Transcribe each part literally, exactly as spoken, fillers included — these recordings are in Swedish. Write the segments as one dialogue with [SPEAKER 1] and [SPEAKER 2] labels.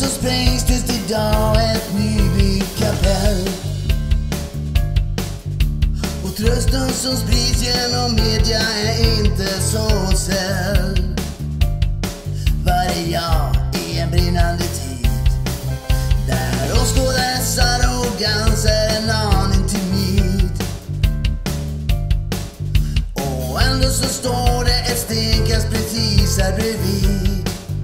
[SPEAKER 1] sprängs tills idag ett nybyggt kapell. Och trösten som sprids genom media är inte så säll. Varje jag i en brinnande tid, där åskådares arrogans är en aning timid. Och ändå så står det ett stenkast precis här bredvid.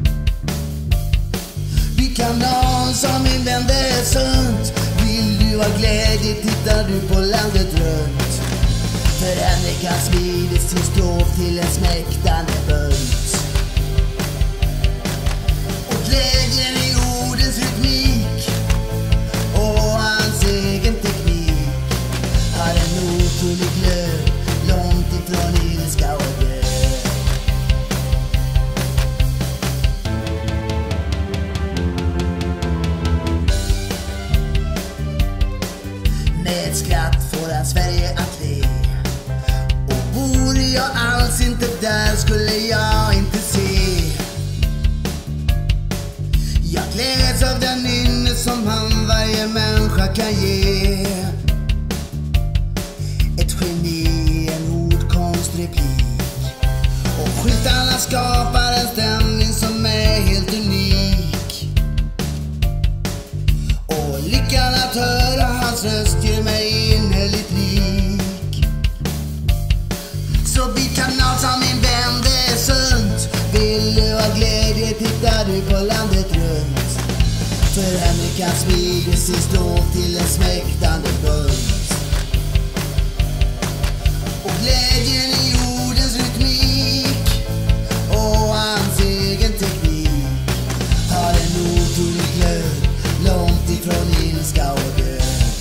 [SPEAKER 1] Vi kan ha som min vän, det är sunt. Vill du ha glädje tittar du på landet runt. För henne kan smides sin strof till en smäktande bunt. Och glädjen i ordens rytmik och hans egen teknik har en otrolig glöd långt ifrån ilska och död. Med ett skratt får han Sverige att le. Och vore jag alls inte där skulle jag inte se. Jag gläds av den inne som han varje människa kan ge. Ett geni, en ordkonstreplik. Och skyltarna skapar en stämning som är helt unik. Och lyckan att höra hans röst ger mig innerligt lik. Så vi kan ha som min vän, det är sunt. Vill du ha glädje tittar du på landet runt. För henne kan smides sin strof till en smäktande bunt. Och glädjen i ordens rytmik och hans egen teknik har en otrolig glöd långt ifrån ilska och död.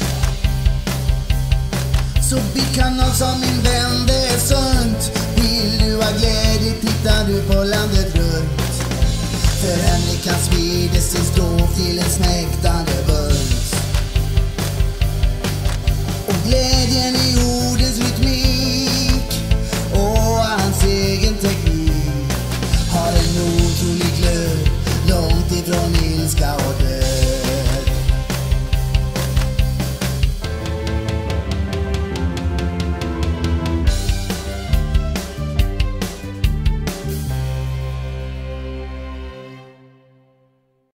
[SPEAKER 1] Så vi kan ha som min vän, det är sunt. Vill du ha glädje tittar du på landet runt. För henne kan smides sin strof till en smäktande bunt.